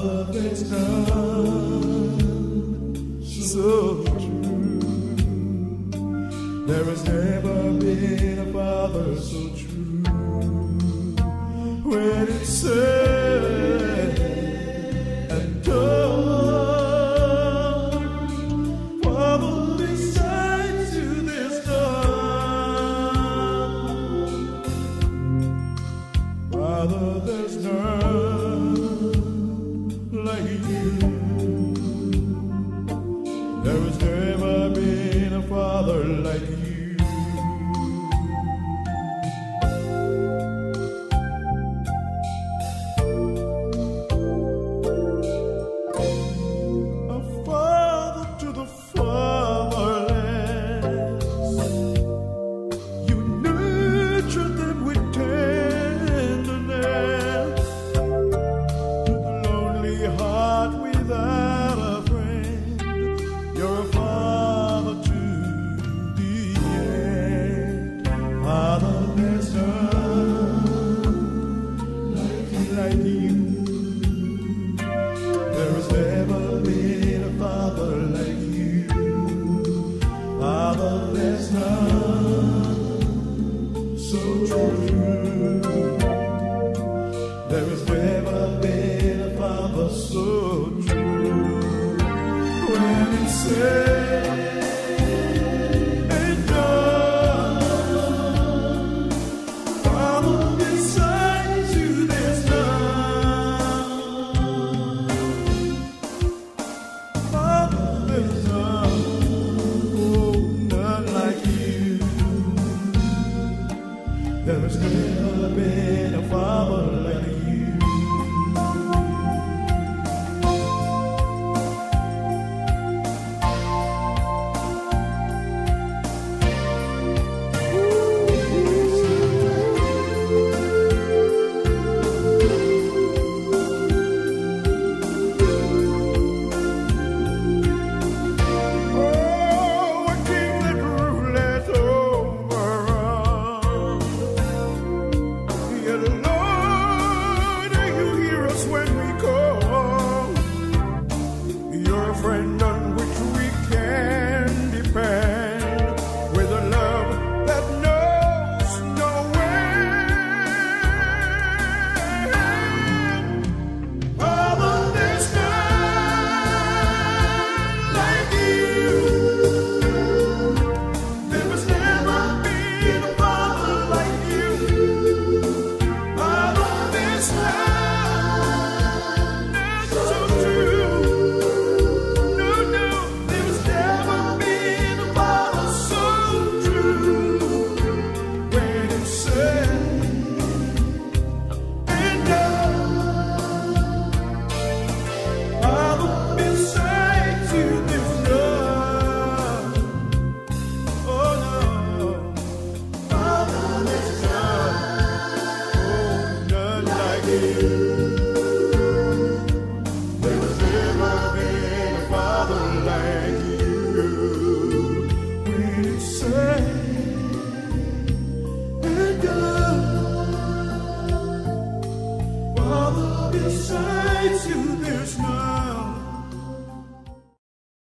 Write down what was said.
Father, there's none so true. There has never been a Father so true. When it's said and done, Father, besides you there's none. Father, there's none like you. There has never been a Father like you. A father to the fatherless, you nurture them with tenderness. To the lonely heart without a friend, you're a father to the end. Father, there's none like you. There has never been a Father like you. Father, there's none so true. There has never been a Father so true. When it's said